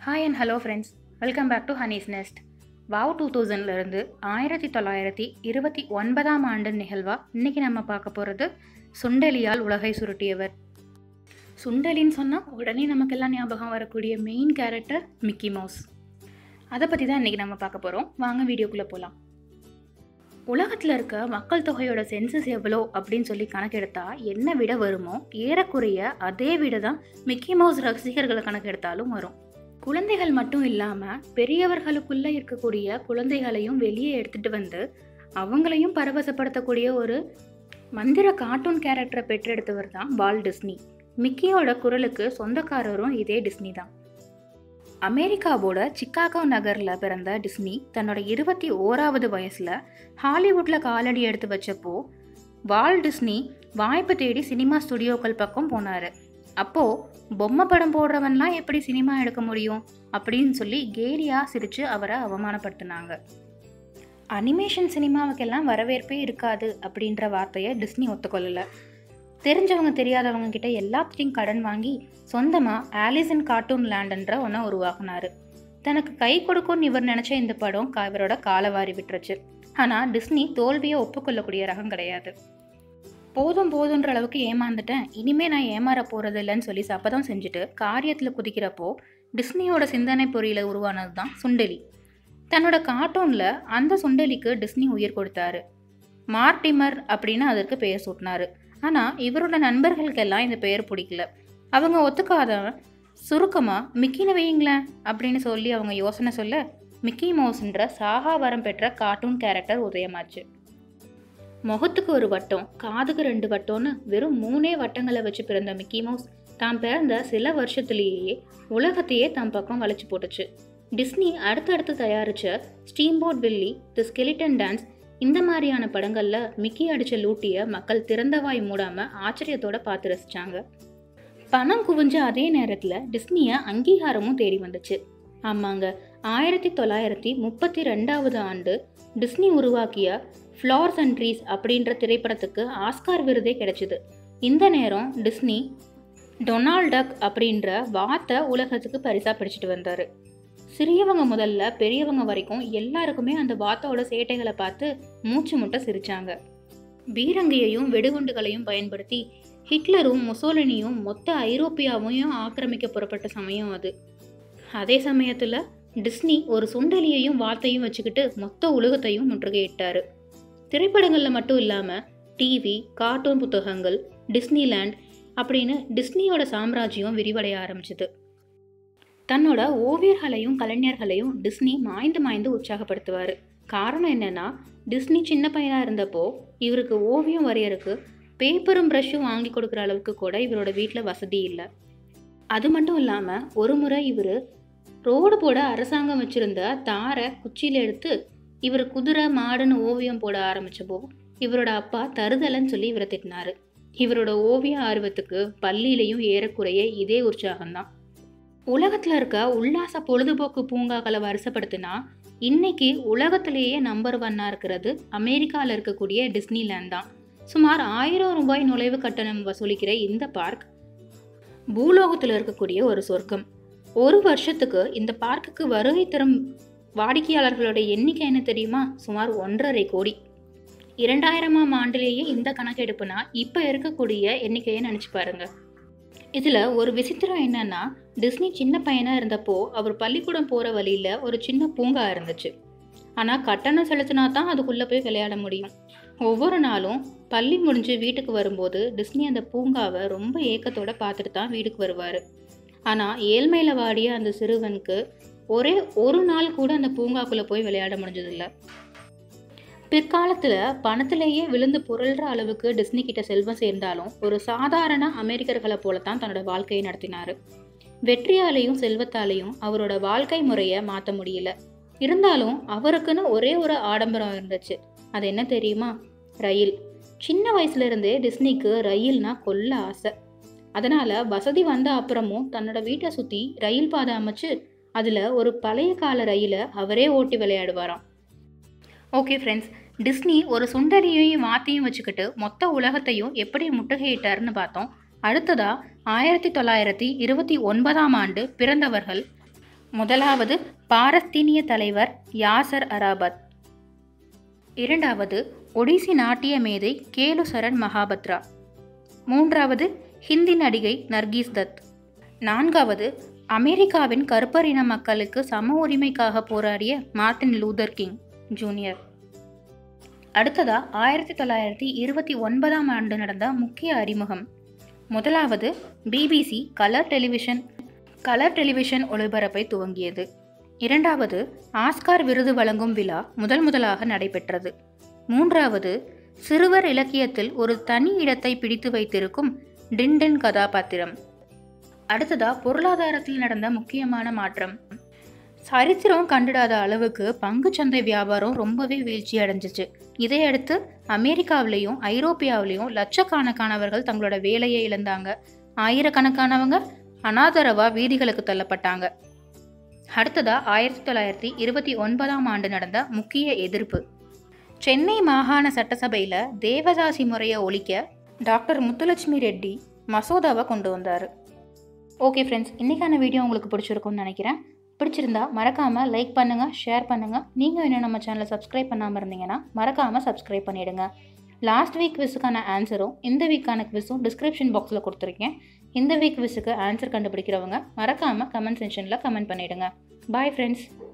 Hi and hello friends, welcome back to Honey's Nest. Wow 2000லேருந்து 1929ஆம் ஆண்டு நிகழ்வா இன்றைக்கி நம்ம பார்க்க போகிறது சுண்டெலியால் உலகை சுருட்டியவர். சுண்டலின்னு சொன்னால் உடனே நமக்கெல்லாம் ஞாபகம் வரக்கூடிய மெயின் கேரக்டர் மிக்கி மவுஸ். அதை பற்றி தான் இன்றைக்கி நம்ம பார்க்க போகிறோம். வாங்க வீடியோக்குள்ளே போகலாம். உலகத்தில் இருக்க மக்கள் தொகையோட சென்சஸ் எவ்வளோ அப்படின்னு சொல்லி கணக்கெடுத்தா என்ன விட வருமோ ஏறக்குறைய அதே விட தான் மிக்கி மவுஸ் ரசிகர்களை கணக்கெடுத்தாலும் வரும். குழந்தைகள் மட்டும் இல்லாமல் பெரியவர்களுக்குள்ளே இருக்கக்கூடிய குழந்தைகளையும் வெளியே எடுத்துகிட்டு வந்து அவங்களையும் பரவசப்படுத்தக்கூடிய ஒரு மந்திர கார்ட்டூன் கேரக்டரை பெற்றெடுத்தவர் தான் வால்ட் டிஸ்னி. மிக்கியோட குரலுக்கு சொந்தக்காரரும் இதே டிஸ்னி தான். அமெரிக்காவோட சிக்காகோ நகரில் பிறந்த டிஸ்னி தன்னோட 21வது வயசில் ஹாலிவுட்டில் காலடி எடுத்து வச்சப்போ வால்ட் டிஸ்னி வாய்ப்பு தேடி சினிமா ஸ்டுடியோக்கள் பக்கம் போனார். அப்போது பொம்மை படம் போடுறவன்லாம் எப்படி சினிமா எடுக்க முடியும் அப்படின்னு சொல்லி கேலியாக சிரித்து அவரை அவமானப்படுத்தினாங்க. அனிமேஷன் சினிமாவுக்கெல்லாம் வரவேற்பே இருக்காது அப்படின்ற வார்த்தையை டிஸ்னி ஒத்துக்கொள்ளலை. தெரிஞ்சவங்க தெரியாதவங்க கிட்ட எல்லாத்தையும் கடன் வாங்கி சொந்தமாக ஆலிஸ் இன் கார்ட்டூன் லேண்டுன்ற ஒன்றை உருவாக்குனார். தனக்கு கை கொடுக்கும்னு இவர் நினச்ச இந்த படம் இவரோட காலவாரி விட்டுருச்சு. ஆனால் டிஸ்னி தோல்வியை ஒப்புக்கொள்ளக்கூடிய ரகம் கிடையாது. போதுன்ற அளவுக்கு ஏமாந்துட்டேன், இனிமேல் நான் ஏமாற போகிறது இல்லைன்னு சொல்லி சபதம் செஞ்சுட்டு காரியத்தில் குதிக்கிறப்போ டிஸ்னியோட சிந்தனை பொறியில் உருவானது தான் சுண்டெலி. தன்னோட கார்ட்டூனில் அந்த சுண்டெலிக்கு டிஸ்னி உயிர் கொடுத்தாரு. மார்டிமர் அப்படின்னு அதற்கு பெயர் சூட்டினார். ஆனால் இவரோட நண்பர்களுக்கெல்லாம் இந்த பெயர் பிடிக்கல. அவங்க ஒத்துக்காத சுருக்கமாக மிக்கின்னு வையுங்களேன் அப்படின்னு சொல்லி அவங்க யோசனை சொல்ல மிக்கி மவுஸ்ன்ற சாகா வரம் பெற்ற கார்ட்டூன் கேரக்டர் உதயமாச்சு. முகத்துக்கு ஒரு வட்டம், காதுக்கு 2 வட்டம்னு வெறும் 3 வட்டங்களை வச்சு பிறந்த மிக்கி மவுஸ் தான் பிறந்த சில வருஷத்துலேயே உலகத்தையே தன் பக்கம் வளைச்சு போட்டுச்சு. டிஸ்னி அடுத்தடுத்து தயாரித்த ஸ்டீம்போட் வில்லி, தி ஸ்கெலிட்டன் டான்ஸ் இந்த மாதிரியான படங்களில் மிக்கி அடித்த லூட்டியை மக்கள் திறந்தவாய் மூடாமல் ஆச்சரியத்தோடு பார்த்து ரசித்தாங்க. பணம் குவிஞ்ச அதே நேரத்தில் டிஸ்னியை அங்கீகாரமும் தேடி வந்துச்சு. ஆமாங்க, 1932 ஆண்டு டிஸ்னி உருவாக்கிய ஃப்ளவர்ஸ் அண்ட் ட்ரீஸ் அப்படின்ற திரைப்படத்துக்கு ஆஸ்கார் விருதே கிடைச்சிது. இந்த நேரம் டிஸ்னி டொனால்ட் டக் அப்படின்ற வாத்தை உலகத்துக்கு பரிசாக பிடிச்சிட்டு வந்தார். சிறியவங்க முதல்ல பெரியவங்க வரைக்கும் எல்லாருக்குமே அந்த வாத்தோட சேட்டைகளை பார்த்து மூச்சு முட்டை சிரிச்சாங்க. பீரங்கியையும் வெடிகுண்டுகளையும் பயன்படுத்தி ஹிட்லரும் முசோலினியும் மொத்த ஐரோப்பியாவையும் ஆக்கிரமிக்க புறப்பட்ட சமயம் அது. அதே சமயத்தில் டிஸ்னி ஒரு சுண்டலியையும் வாத்தையும் வச்சுக்கிட்டு மொத்த உலகத்தையும் முற்றுகையிட்டார். திரைப்படங்களில் மட்டும் இல்லாமல் டிவி, கார்ட்டூன் புத்தகங்கள், டிஸ்னிலேண்ட் அப்படின்னு டிஸ்னியோட சாம்ராஜ்யம் விரிவடைய ஆரம்பிச்சுது. தன்னோட ஓவியர்களையும் கலைஞர்களையும் டிஸ்னி மாய்ந்து உற்சாகப்படுத்துவார். காரணம் என்னென்னா, டிஸ்னி சின்ன பையனாக இருந்தப்போ இவருக்கு ஓவியம் வரையறக்கு பேப்பரும் ப்ரஷ்ஷும் வாங்கி கொடுக்குற அளவுக்கு கூட இவரோட வீட்டில் வசதி இல்லை. அது மட்டும் இல்லாமல் ஒரு முறை இவர் ரோடு போட அரசாங்கம் வச்சுருந்த தாரை குச்சியில் எடுத்து இவர் குதிரை மாடுன்னு ஓவியம் போட ஆரம்பித்தப்போ இவரோட அப்பா தருதலைன்னு சொல்லி இவரை திட்டினார். இவரோட ஓவிய ஆர்வத்துக்கு பள்ளியிலையும் ஏறக்குறைய இதே உற்சாகம்தான். உலகத்தில் இருக்க உல்லாச பொழுதுபோக்கு பூங்காக்களை வரிசைப்படுத்தினா இன்னைக்கு உலகத்திலேயே நம்பர் 1 இருக்கிறது அமெரிக்காவில் இருக்கக்கூடிய டிஸ்னிலேண்ட் தான். சுமார் 1000 ரூபாய் நுழைவு கட்டணம் வசூலிக்கிற இந்த பார்க் பூலோகத்தில் இருக்கக்கூடிய ஒரு சொர்க்கம். ஒரு வருஷத்துக்கு இந்த பார்க்குக்கு வருகை தரும் வாடிக்கையாளர்களோட எண்ணிக்கை என்ன தெரியுமா? சுமார் 1.5 கோடி. 2000ஆம் ஆண்டிலேயே இந்த கணக்கெடுப்புனா இப்போ இருக்கக்கூடிய எண்ணிக்கையை நினச்சி பாருங்க. இதில் ஒரு விசித்திரம் என்னன்னா, டிஸ்னி சின்ன பையனாக இருந்தப்போ அவர் பள்ளிக்கூடம் போகிற வழியில் ஒரு சின்ன பூங்கா இருந்துச்சு. ஆனால் கட்டணம் செலுத்தினா தான் அதுக்குள்ளே போய் விளையாட முடியும். ஒவ்வொரு நாளும் பள்ளி முடிஞ்சு வீட்டுக்கு வரும்போது டிஸ்னி அந்த பூங்காவை ரொம்ப ஏக்கத்தோடு பார்த்துட்டு தான் வீட்டுக்கு வருவார். ஆனால் ஏழ்மையில் வாடிய அந்த சிறுவனுக்கு ஒரே ஒரு நாள் கூட அந்த பூங்காக்குள்ளே போய் விளையாட முடிஞ்சதில்லை. பிற்காலத்தில் பணத்திலேயே விழுந்து புரள்ற அளவுக்கு டிஸ்னி கிட்ட செல்வம் சேர்ந்தாலும் ஒரு சாதாரண அமெரிக்கர்களை போல தான் தன்னோட வாழ்க்கையை நடத்தினார். வெற்றியாலையும் செல்வத்தாலையும் அவரோட வாழ்க்கை முறையை மாற்ற முடியல. இருந்தாலும் அவருக்குன்னு ஒரே ஒரு ஆடம்பரம் இருந்துச்சு. அது என்ன தெரியுமா? ரயில். சின்ன வயசுலேருந்தே டிஸ்னிக்கு ரயில்னா கொல்ல ஆசை. அதனால் வசதி வந்த அப்புறமும் தன்னோட வீட்டை சுற்றி ரயில் பாதை அமைச்சு அதில் ஒரு பழைய கால ரயிலை அவரே ஓட்டி விளையாடுவாராம். ஓகே ஃப்ரெண்ட்ஸ், டிஸ்னி ஒரு சுண்டலியையும் வாத்தையும் வச்சுக்கிட்டு மொத்த உலகத்தையும் எப்படி முற்றுகையிட்டாருன்னு பார்த்தோம். அடுத்ததாக 1929ஆம் ஆண்டு பிறந்தவர்கள் முதலாவது பாரஸ்தீனிய தலைவர் யாசர் அரபாத். இரண்டாவது ஒடிசி நாட்டிய மேதை கேலு சரண் மகாபத்ரா. மூன்றாவது ஹிந்தி நடிகை நர்கீஸ் தத். நான்காவது அமெரிக்காவின் கருப்பர் இன மக்களுக்கு சம உரிமைக்காக போராடிய மார்ட்டின் லூதர் கிங் ஜூனியர். அடுத்ததா 1929ஆம் ஆண்டு நடந்த முக்கிய அறிமுகம். முதலாவது பிபிசி கலர் டெலிவிஷன் ஒளிபரப்பை துவங்கியது. இரண்டாவது ஆஸ்கார் விருது வழங்கும் விழா முதலாக நடைபெற்றது. மூன்றாவது சிறுவர் இலக்கியத்தில் ஒரு தனி இடத்தை பிடித்து வைத்திருக்கும் டின்டன் கதாபாத்திரம். அடுத்ததா பொருளாதாரத்தில் நடந்த முக்கியமான மாற்றம். சரித்திரம் கண்டிடாத அளவுக்கு பங்குச்சந்தை வியாபாரம் ரொம்பவே வீழ்ச்சி அடைஞ்சிச்சு. இதையடுத்து அமெரிக்காவிலையும் ஐரோப்பியாவிலையும் லட்சக்கணக்கானவர்கள் தங்களோட வேலையை இழந்தாங்க. ஆயிரக்கணக்கானவங்க அனாதரவா வீதிகளுக்கு தள்ளப்பட்டாங்க. அடுத்ததா 1929ஆம் ஆண்டு நடந்த முக்கிய எதிர்ப்பு. சென்னை மாகாண சட்டசபையில் தேவதாசி முறையை ஒழிக்க டாக்டர் முத்துலட்சுமி ரெட்டி மசோதாவை கொண்டு வந்தார். ஓகே ஃப்ரெண்ட்ஸ், இன்றைக்கான வீடியோ உங்களுக்கு பிடிச்சிருக்கும்னு நினைக்கிறேன். பிடிச்சிருந்தா மறக்காமல் லைக் பண்ணுங்கள், ஷேர் பண்ணுங்கள். நீங்கள் இன்னும் நம்ம சேனலை சப்ஸ்கிரைப் பண்ணாமல் இருந்தீங்கன்னா மறக்காமல் சப்ஸ்கிரைப் பண்ணிவிடுங்க. லாஸ்ட் வீக் குவிஸுக்கான ஆன்சரும் இந்த வீக்கான குவிஸும் டிஸ்கிரிப்ஷன் பாக்ஸில் கொடுத்துருக்கேன். இந்த வீக் குவிஸுக்கு ஆன்சர் கண்டுபிடிக்கிறவங்க மறக்காமல் கமெண்ட் செக்ஷனில் கமெண்ட் பண்ணிவிடுங்க. Bye friends.